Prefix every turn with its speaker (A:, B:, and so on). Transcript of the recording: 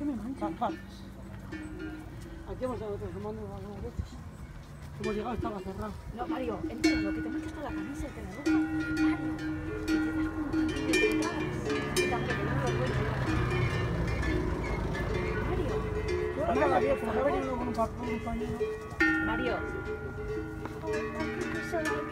A: me mancha.
B: Las patas. Aquí hemos estado transformando algunas veces. Hemos llegado, estaba cerrado.
A: No, Mario, entiendo que te manchas toda la camisa y te la ropa. Mario, que te das como un cambio de cagas. Que también te da vergüenza. Mario.
B: Ahora la vieja, ha venido con un pañuelo.
A: Mario.
C: Oh,